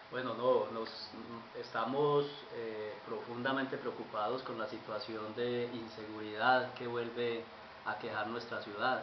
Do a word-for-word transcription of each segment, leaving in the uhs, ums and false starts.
Bueno, no, nos estamos eh, profundamente preocupados con la situación de inseguridad que vuelve a quejar nuestra ciudad.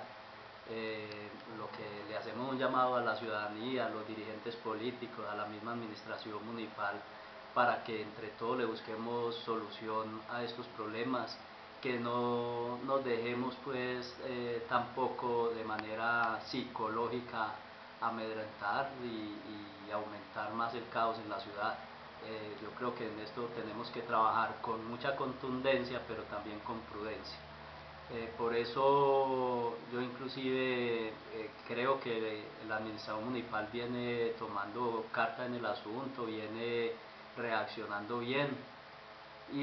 Eh, lo que le hacemos un llamado a la ciudadanía, a los dirigentes políticos, a la misma administración municipal, para que entre todos le busquemos solución a estos problemas, que no nos dejemos pues eh, tampoco de manera psicológica amedrentar y, y aumentar más el caos en la ciudad. Eh, yo creo que en esto tenemos que trabajar con mucha contundencia, pero también con prudencia. Eh, por eso yo inclusive eh, creo que la administración municipal viene tomando carta en el asunto, viene reaccionando bien y,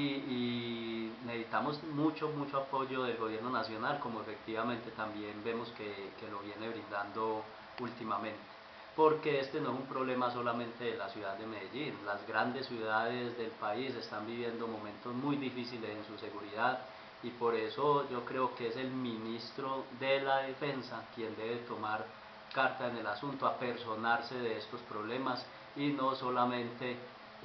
y necesitamos mucho, mucho apoyo del gobierno nacional, como efectivamente también vemos que, que lo viene brindando últimamente. Porque este no es un problema solamente de la ciudad de Medellín, las grandes ciudades del país están viviendo momentos muy difíciles en su seguridad y por eso yo creo que es el ministro de la Defensa quien debe tomar carta en el asunto, apersonarse de estos problemas y no solamente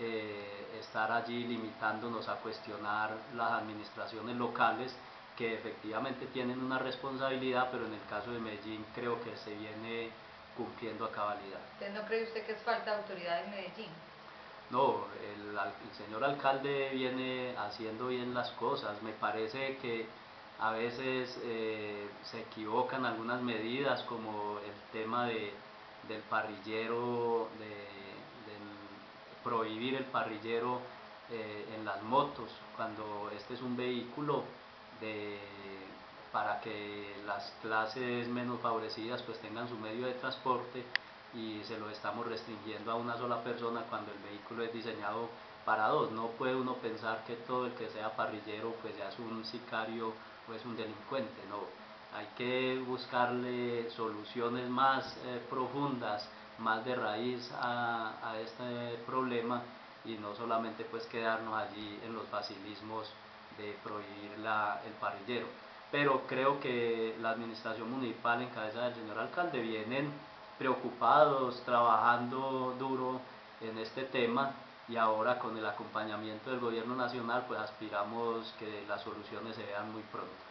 eh, estar allí limitándonos a cuestionar las administraciones locales que efectivamente tienen una responsabilidad, pero en el caso de Medellín creo que se viene cumpliendo a cabalidad. ¿Entonces no cree usted que es falta de autoridad en Medellín? No, el, el señor alcalde viene haciendo bien las cosas. Me parece que a veces eh, se equivocan algunas medidas, como el tema de, del parrillero, de, del prohibir el parrillero eh, en las motos, cuando este es un vehículo de, para que las clases menos favorecidas pues tengan su medio de transporte, y se lo estamos restringiendo a una sola persona cuando el vehículo es diseñado para dos. No puede uno pensar que todo el que sea parrillero pues ya es un sicario o es un delincuente, no. Hay que buscarle soluciones más eh, profundas, más de raíz a, a este problema y no solamente pues quedarnos allí en los facilismos de prohibir la, el parrillero. Pero creo que la administración municipal en cabeza del señor alcalde vienen preocupados, trabajando duro en este tema y ahora con el acompañamiento del gobierno nacional pues aspiramos que las soluciones se vean muy pronto.